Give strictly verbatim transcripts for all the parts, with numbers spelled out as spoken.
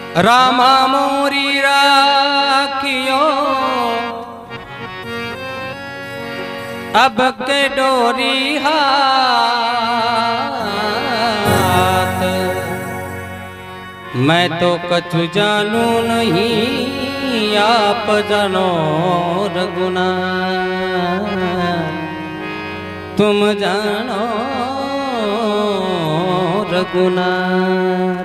रामा मोरी राखियो अब के डोरी हाथ। मैं तो कछु जानू नहीं आप जानो रघुनाथ, तुम जानो रघुनाथ।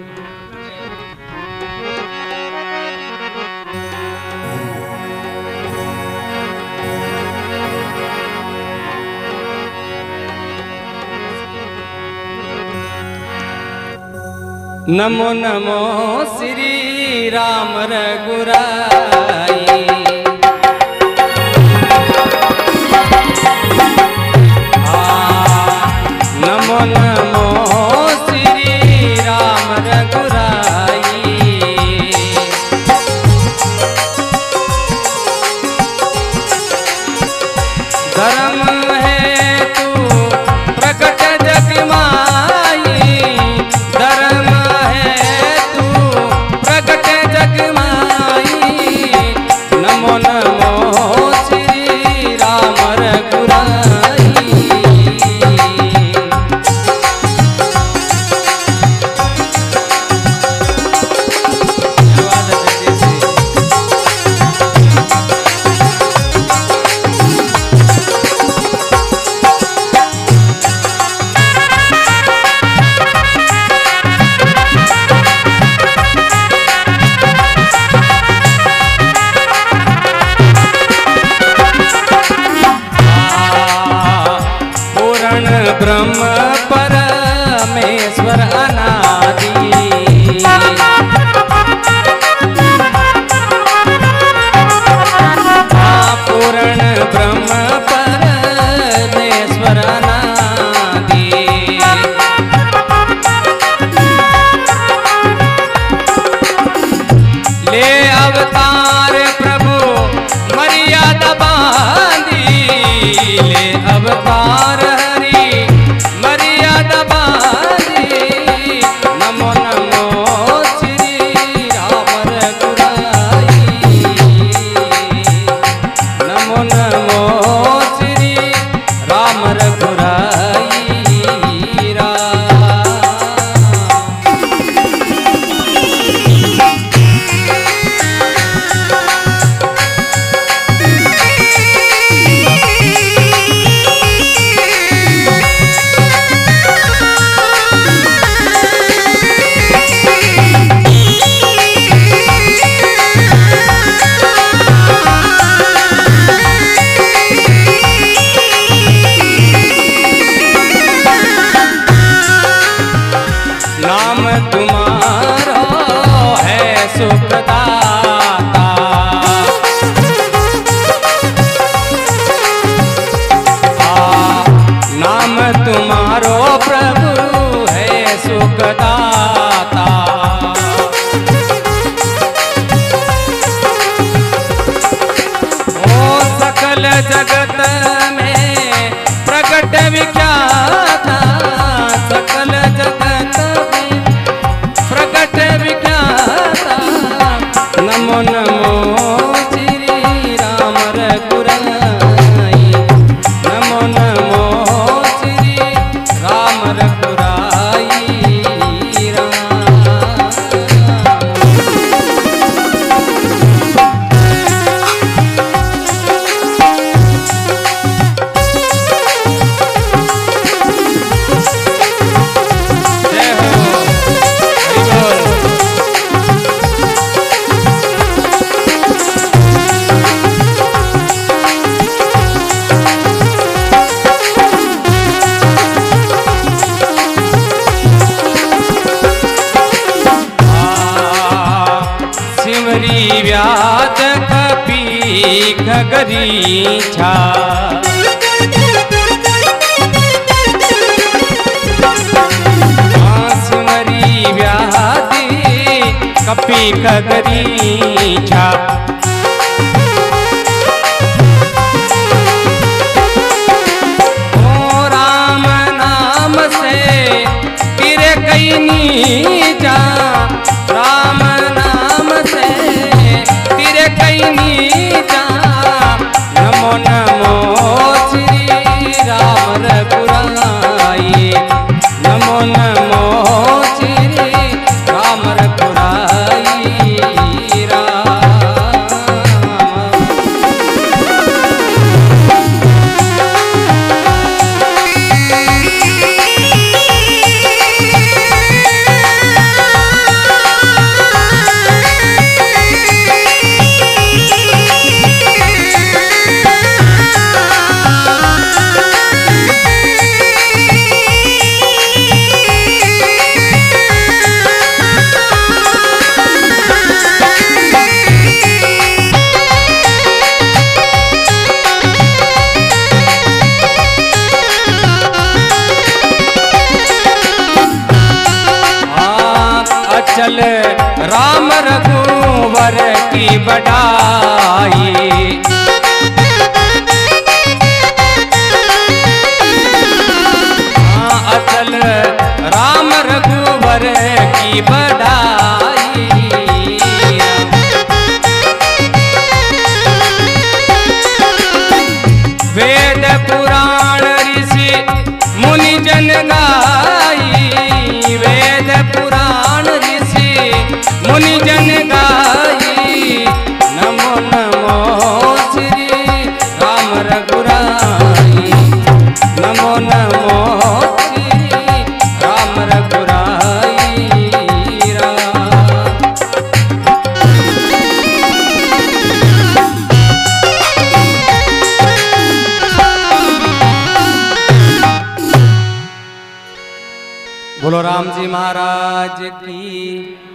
नमो नमो श्री राम रघुराई, नमो नमो श्री राम रघुराई। धर्म है तू प्रकट जग माई, धर्म नमो नमो श्री राम रघुराई। ब्रह्म परमेश्वर अनादि, पूर्ण ब्रह्म परमेश्वर अनादि। ले अवतार प्रभु मर्यादा बांधी, ले अवतार नमो नमो श्री राम रघुराई, नमो नमो श्री राम रघुराई। नाम तुम्हारो है सुखदाता, नाम तुम्हारो प्रभु है सुखदाता। ओ सकल जगत में प्रकट विख्याता, सकल जगत प्रकट विख्याता। नमो नमो श्री राम रघुराई, नमो नमो श्री राम रघुराई। व्याध कपी खगरीछा, सिमरी व्याधि कपी खगरीछा। ओ राम नाम से गिरे कई नीचा, राम अचल राम रघुवर की बड़ाई। हाँ, अचल राम रघुवर की बड़ाई। वेद पुराण ऋषि मुनि जन गाई। वेद पुराण ऋषि मुनि जन गाई। नमो नमो श्री राम रघुराई। नमो नमो श्री राम रघुराई। बोलो राम जी महाराज की।